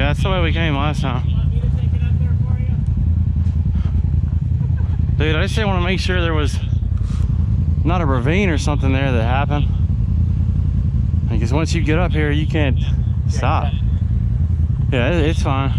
Yeah, that's the way we came last time. You want me to take it up there for you? Dude, I just didn't want to make sure there was not a ravine or something there that happened. Because once you get up here, you can't stop. Yeah, it's fine.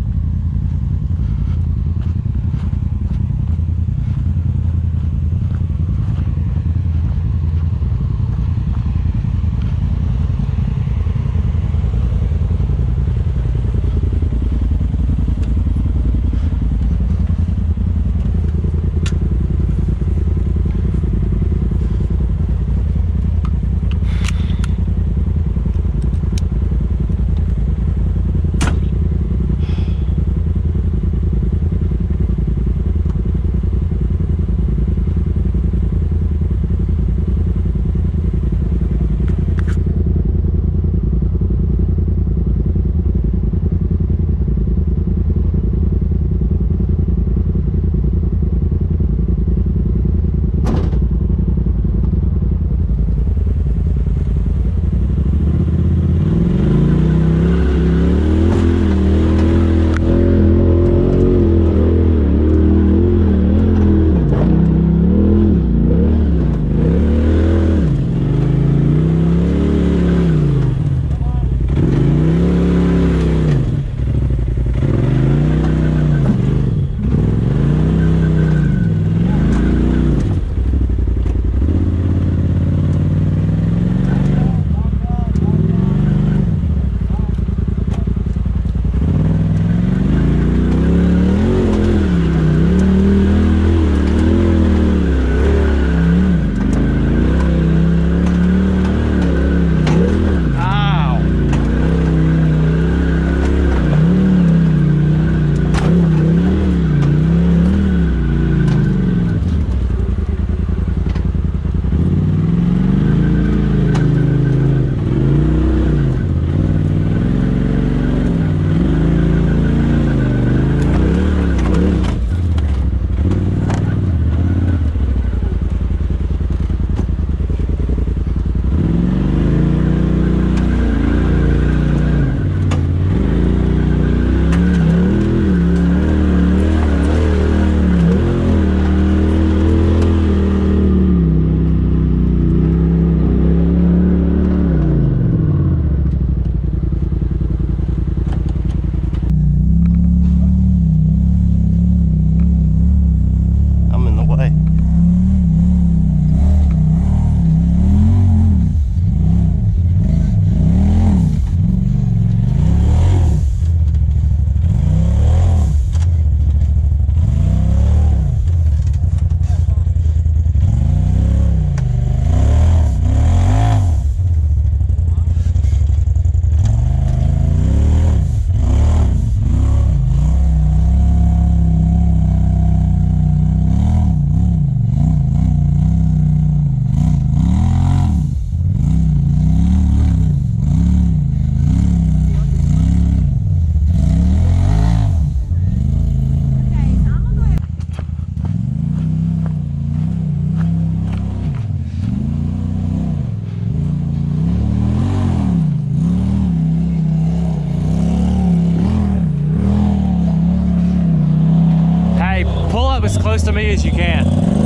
As close to me as you can.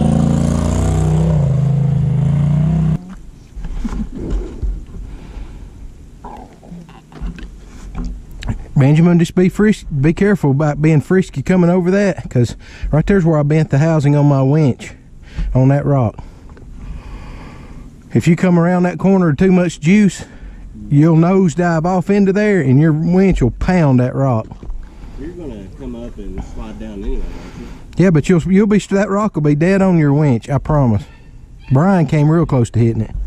Benjamin, just be careful about being frisky coming over that, because right there's where I bent the housing on my winch on that rock. If you come around that corner with too much juice, you'll nosedive off into there and your winch will pound that rock. You're gonna come up and slide down anyway, aren't you? Yeah, but you'll be, that rock will be dead on your winch, I promise. Brian came real close to hitting it.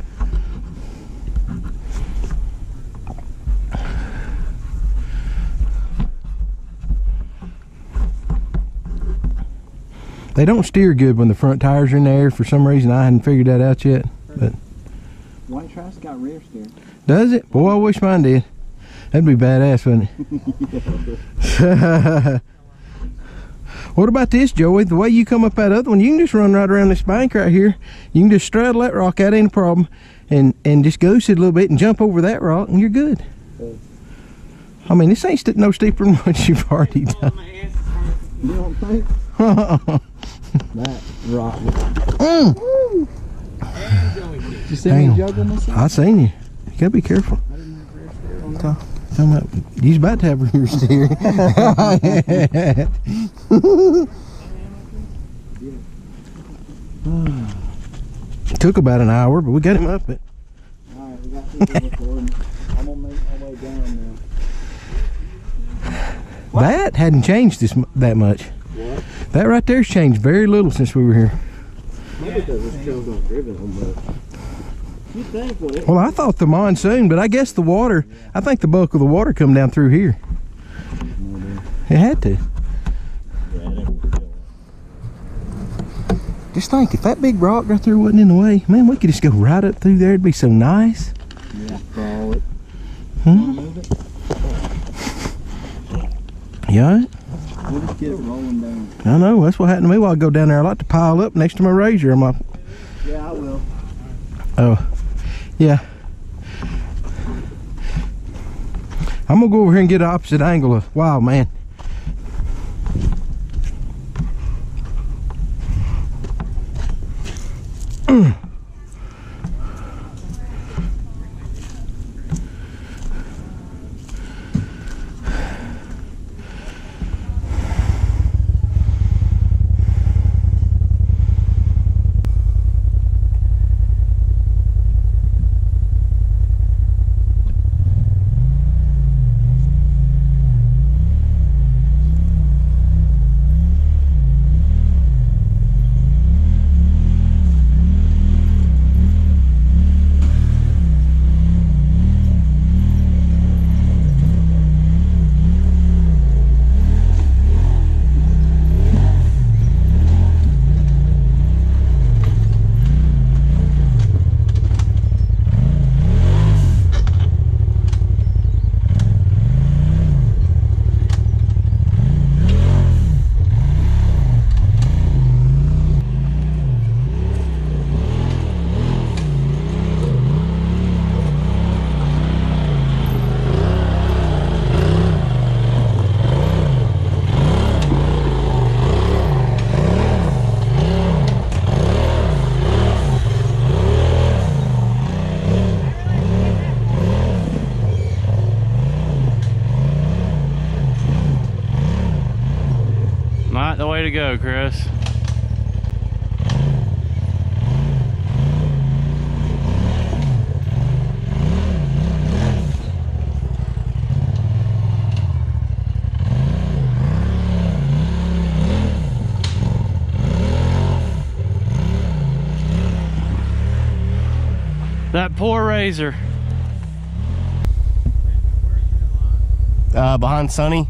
They don't steer good when the front tires are in the air. For some reason, I hadn't figured that out yet. But White Trash got rear steer. Does it? Boy, I wish mine did. That'd be badass, wouldn't it? What about this, Joey? The way you come up that other one, you can just run right around this bank right here. You can just straddle that rock, that ain't a problem, and just goose it a little bit and jump over that rock, and you're good. I mean, this ain't no steeper than what you've already done. You don't think? That rock. Did you see me juggle myself? I seen you. You gotta be careful. I didn't have rear steer on that. Talking about, you was about to have rear steer. Took about an hour, but we got him up it. Alright, we got people recording. I'm gonna make my way down now. That hadn't changed that much. What? That right there's changed very little since we were here. Maybe because this trail's not driven on much. You think when it... Well, I thought the monsoon, but I guess the water, I think the bulk of the water come down through here. It had to. Yeah, that would kill. Just think, if that big rock right there wasn't in the way, man, we could just go right up through there. It'd be so nice. Yeah, crawl it. Move it. Yeah. We'll just get it rolling down. I know, that's what happened to me while I go down there. I like to pile up next to my razor. I'm like, Yeah, I will. oh, yeah. I'm gonna go over here and get an opposite angle of, wow, man. Not the way to go, Chris. That poor razor. Behind Sonny.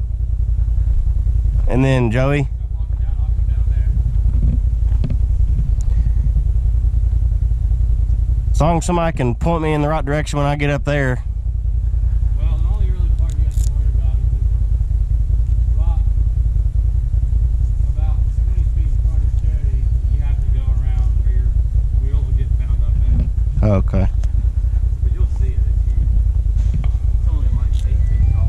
And then Joey. As long as somebody can point me in the right direction when I get up there. Well, the only really part you have to worry about is the rock about 20 feet in front of Jody. You have to go around where your wheels will get bound up in it. Okay. But you'll see it. It's huge. It's only like 8 feet tall.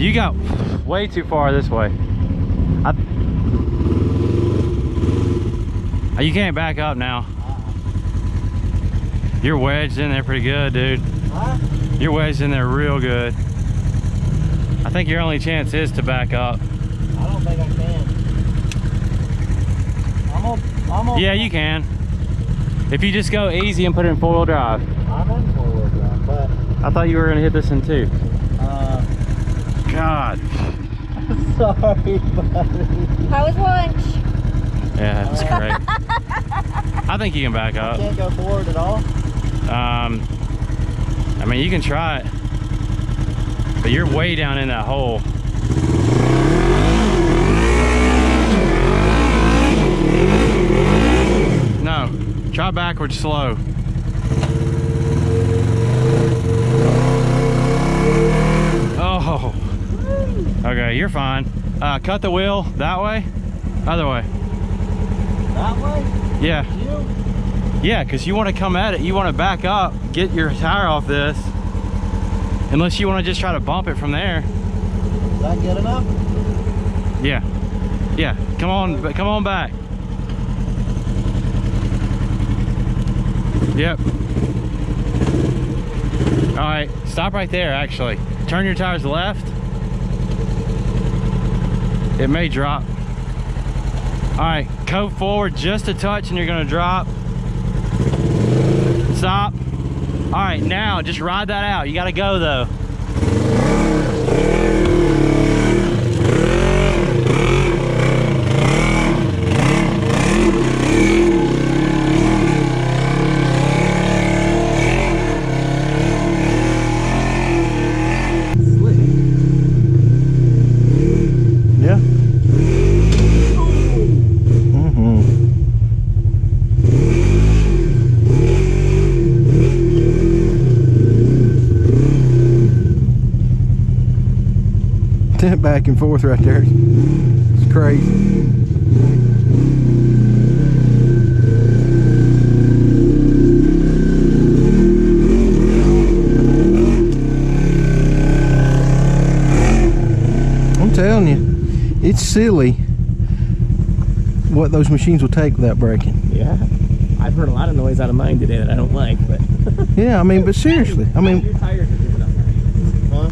You got way too far this way. You can't back up now. You're wedged in there pretty good, dude. Huh? You're wedged in there real good. I think your only chance is to back up. I don't think I can. I'm on. Yeah, you can. If you just go easy and put it in 4-wheel drive. I'm in 4-wheel drive, but I thought you were gonna hit this in 2. God. sorry, buddy. How was lunch? Yeah, it's great. I think you can back up. Can't go forward at all. I mean, you can try it, but you're way down in that hole. No, try backwards slow. Oh, okay, you're fine. Cut the wheel that way, other way. That way? Yeah. You? Yeah, because you want to come at it, you want to back up, get your tire off this. Unless you want to just try to bump it from there. Is that good enough? Yeah. Yeah, come on back. Yep. All right, stop right there, actually. Turn your tires left. It may drop. All right, coat forward just a touch and you're gonna drop. Stop. All right, now just ride that out. You gotta go though. Yeah. Back and forth right there. It's crazy. I'm telling you, it's silly what those machines will take without braking. Yeah, I've heard a lot of noise out of mine today that I don't like, but Yeah, I mean, but seriously, I mean, your tires are giving up. Huh?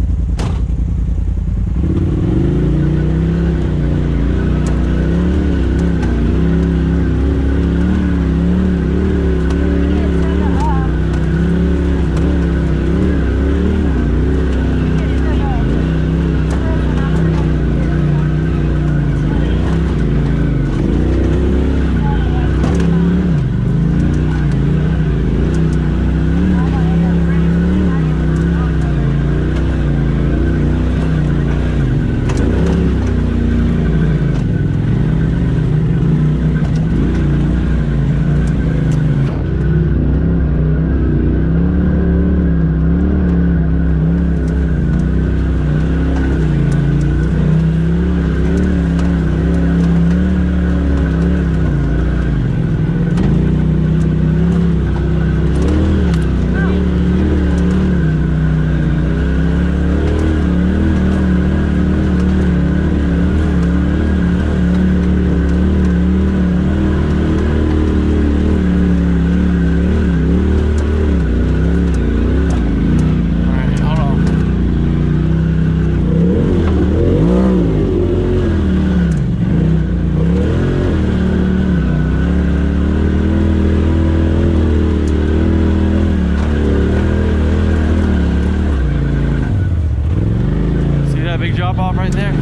Big drop off right there.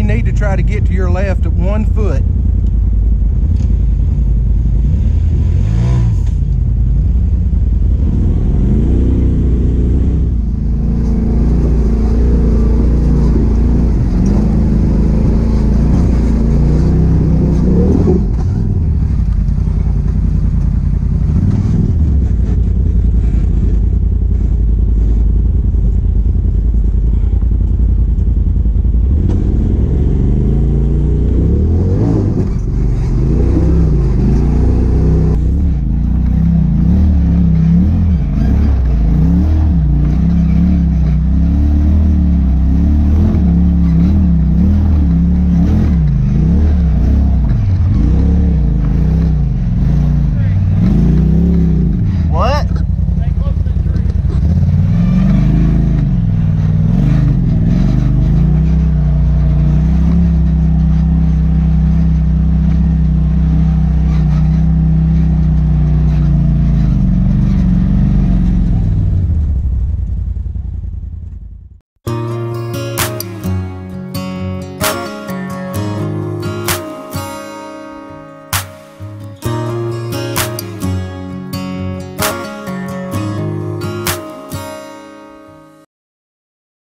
need to try to get to your left at 1 foot.